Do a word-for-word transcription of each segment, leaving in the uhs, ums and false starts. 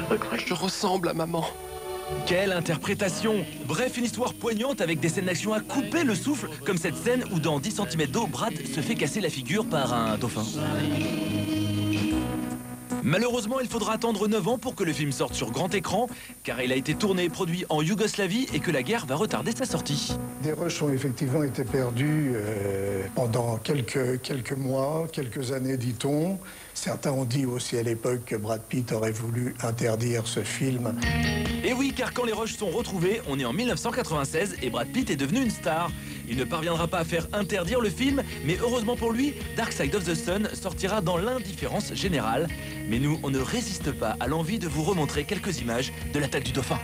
regrette. Je ressemble à maman. Quelle interprétation! Bref, une histoire poignante avec des scènes d'action à couper le souffle, comme cette scène où dans dix centimètres d'eau, Brad se fait casser la figure par un dauphin. Malheureusement, il faudra attendre neuf ans pour que le film sorte sur grand écran, car il a été tourné et produit en Yougoslavie et que la guerre va retarder sa sortie. Des rushs ont effectivement été perdus euh, pendant quelques, quelques mois, quelques années, dit-on. Certains ont dit aussi à l'époque que Brad Pitt aurait voulu interdire ce film. Et oui, car quand les rushs sont retrouvés, on est en mille neuf cent quatre-vingt-seize et Brad Pitt est devenu une star. Il ne parviendra pas à faire interdire le film, mais heureusement pour lui, Dark Side of the Sun sortira dans l'indifférence générale. Mais nous, on ne résiste pas à l'envie de vous remontrer quelques images de l'attaque du dauphin.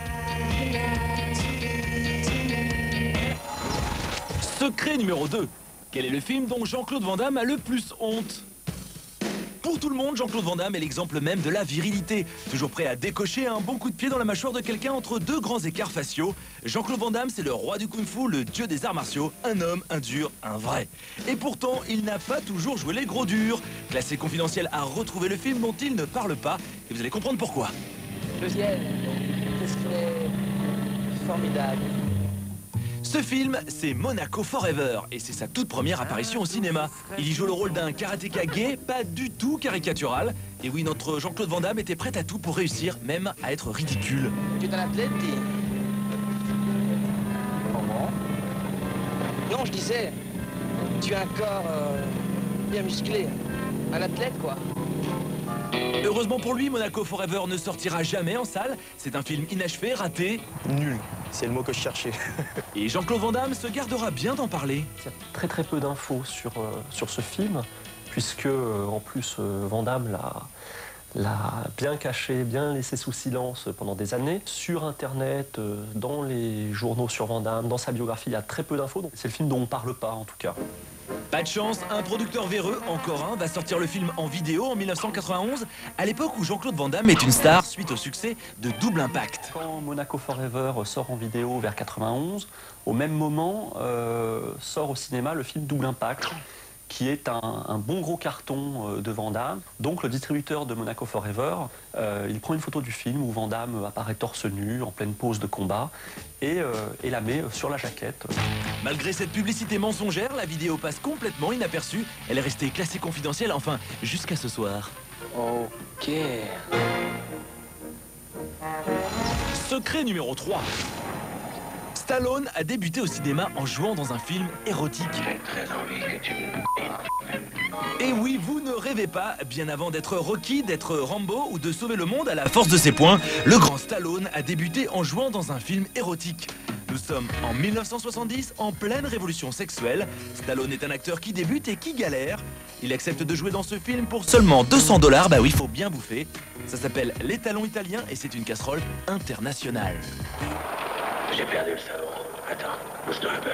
Secret numéro deux. Quel est le film dont Jean-Claude Van Damme a le plus honte ? Pour tout le monde, Jean-Claude Van Damme est l'exemple même de la virilité. Toujours prêt à décocher un bon coup de pied dans la mâchoire de quelqu'un entre deux grands écarts faciaux. Jean-Claude Van Damme, c'est le roi du kung-fu, le dieu des arts martiaux, un homme, un dur, un vrai. Et pourtant, il n'a pas toujours joué les gros durs. Classé confidentiel à retrouver le film dont il ne parle pas. Et vous allez comprendre pourquoi. Le ciel, qu'est-ce qu'il est formidable. Ce film, c'est Monaco Forever, et c'est sa toute première apparition au cinéma. Il y joue le rôle d'un karatéka gay, pas du tout caricatural. Et oui, notre Jean-Claude Van Damme était prêt à tout pour réussir, même à être ridicule. Tu es un athlète, dis. Comment? Non, je disais, tu as un corps euh, bien musclé. Un athlète, quoi. Heureusement pour lui, Monaco Forever ne sortira jamais en salle. C'est un film inachevé, raté. Nul, c'est le mot que je cherchais. Et Jean-Claude Van Damme se gardera bien d'en parler. Il y a très très peu d'infos sur, euh, sur ce film, puisque euh, en plus euh, Van Damme l'a l'a bien caché, bien laissé sous silence pendant des années. Sur Internet, euh, dans les journaux sur Van Damme, dans sa biographie, il y a très peu d'infos. C'est le film dont on ne parle pas en tout cas. Pas de chance, un producteur véreux, encore un, va sortir le film en vidéo en mille neuf cent quatre-vingt-onze, à l'époque où Jean-Claude Van Damme est une star suite au succès de Double Impact. Quand Monaco Forever sort en vidéo vers quatre-vingt-onze, au même moment euh, sort au cinéma le film Double Impact, qui est un, un bon gros carton euh, de Van Damme. Donc le distributeur de Monaco Forever, euh, il prend une photo du film où Van Damme apparaît torse nu, en pleine pose de combat, et, euh, et la met sur la jaquette. Malgré cette publicité mensongère, la vidéo passe complètement inaperçue. Elle est restée classée confidentielle, enfin, jusqu'à ce soir. Ok. Secret numéro trois. Stallone a débuté au cinéma en jouant dans un film érotique. J'ai très envie que tu me... Et oui, vous ne rêvez pas, bien avant d'être Rocky, d'être Rambo ou de sauver le monde à la force de ses poings, le grand Stallone a débuté en jouant dans un film érotique. Nous sommes en mille neuf cent soixante-dix, en pleine révolution sexuelle. Stallone est un acteur qui débute et qui galère. Il accepte de jouer dans ce film pour seulement deux cents dollars, bah oui, il faut bien bouffer. Ça s'appelle Les Talons Italiens et c'est une casserole internationale. J'ai perdu le savon. Attends, bouge-toi un peu.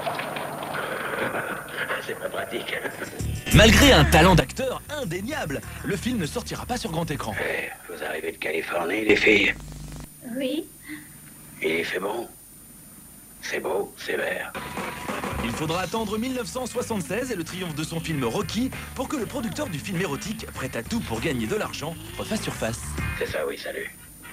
C'est pas pratique. Malgré un talent d'acteur indéniable, le film ne sortira pas sur grand écran. Hey, vous arrivez de Californie, les filles? Oui. Il fait bon. C'est beau, c'est vert. Il faudra attendre mille neuf cent soixante-seize et le triomphe de son film Rocky pour que le producteur du film érotique, prêt à tout pour gagner de l'argent, refasse surface. C'est ça, oui, salut.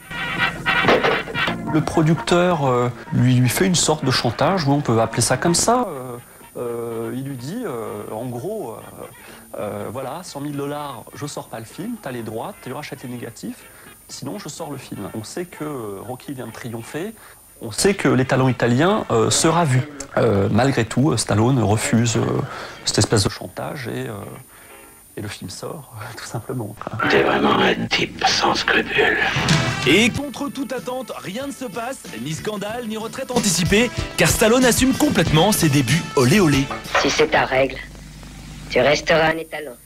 Le producteur euh, lui, lui fait une sorte de chantage, on peut appeler ça comme ça. Euh, euh, il lui dit, euh, en gros, euh, euh, voilà, cent mille dollars, je sors pas le film, t'as les droits, tu rachètes les négatifs, sinon je sors le film. On sait que euh, Rocky vient de triompher, on sait que Les Talons Italiens euh, sera vu. Euh, malgré tout, Stallone refuse euh, cette espèce de chantage et... Euh, Et le film sort, tout simplement. T'es vraiment un type sans scrupules. Et contre toute attente, rien ne se passe, ni scandale, ni retraite anticipée, car Stallone assume complètement ses débuts olé olé. Si c'est ta règle, tu resteras un étalon.